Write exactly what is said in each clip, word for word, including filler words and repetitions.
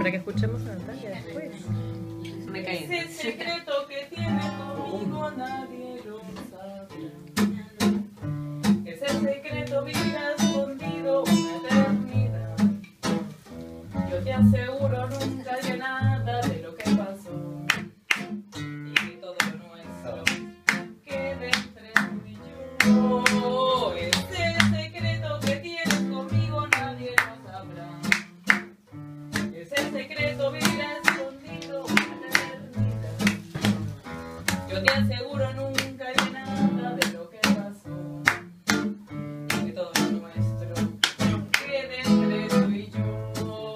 para que escuchemos a Natalia después. Me caí. Ese secreto que tiene conmigo nadie lo sabe. Ese secreto vivirá escondido una eternidad. Yo te aseguro nunca hay nada de lo que pasó. Y que todo lo nuestro quede entre tú y yo. Ese secreto que tienes conmigo nadie lo sabrá. Ese secreto vivirá escondido una eternidad. Yo te aseguro nunca hay nada de lo que pasó. Y que todo lo nuestro quede entre tú y yo.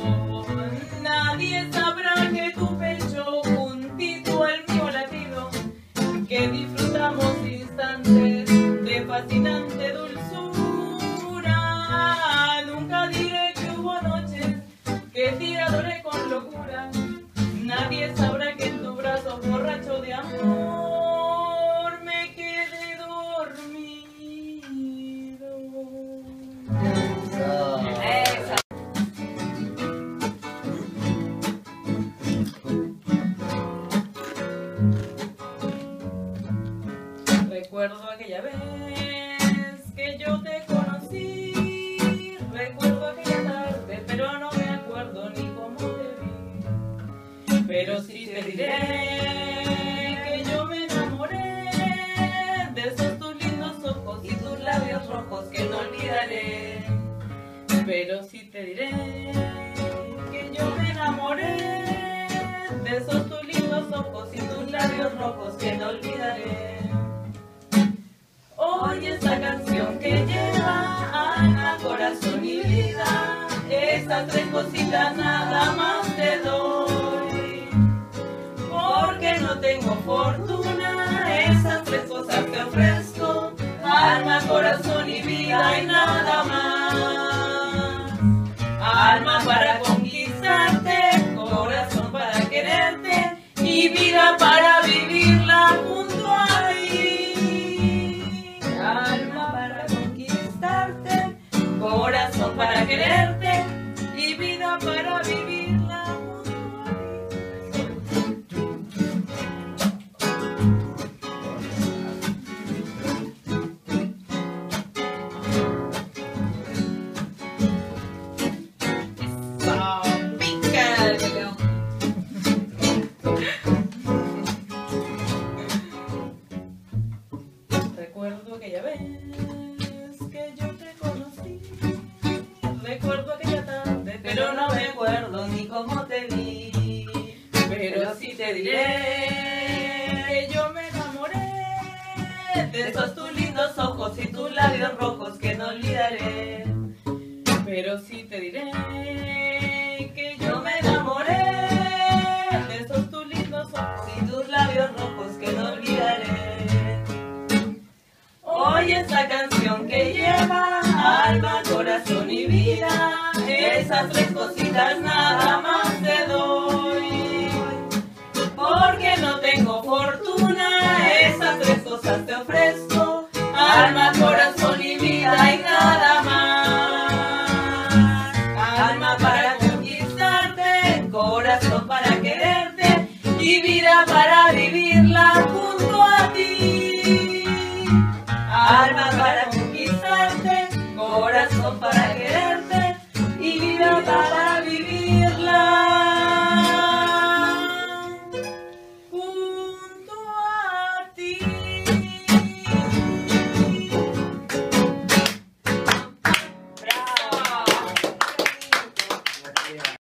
Nadie sabrá que tu pecho juntito al mío latido, que disfrutamos instantes de fascinante dulzura. Nunca diré que hubo noches que te adoré con locura. Nadie sabrá que en tu brazo borracho de amor me quedé dormido. Esa. Recuerdo aquella vez que yo te conocí. Recuerdo aquella tarde, pero no me acuerdo ni cómo te vi. Pero sí te diré que yo me enamoré de esos tus lindos ojos y tus labios rojos que no olvidaré. Pero sí te diré que yo me enamoré de esos tus lindos ojos y tus labios rojos que no olvidaré. Oye esta canción que lleva alma, corazón y vida. Esas tres cositas nada más te doy. Porque no tengo fortuna, esas tres cosas te ofrezco. Alma, corazón y vida y nada más. Alma para conquistarte, corazón para quererte y vida para vivirla junto a ti. Alma para conquistarte, corazón para quererte y vida para vivirla junto a ti. Recuerdo aquella vez que yo te conocí. Recuerdo aquella tarde, pero no me acuerdo ni cómo te vi. Pero sí te diré que yo me enamoré de esos tus lindos ojos y tus labios rojos que no olvidaré. Pero sí te diré que yo me enamoré de esos tus lindos ojos y tus labios rojos que no olvidaré. Oye esta canción que lleva alma, corazón y vida. Esas tres cositas nada más te doy. Porque no tengo fortuna, esas tres cosas te ofrezco. Alma, corazón y vida y nada más. Alma para conquistarte, corazón para quererte y vida para vivirla junto a ti. Alma para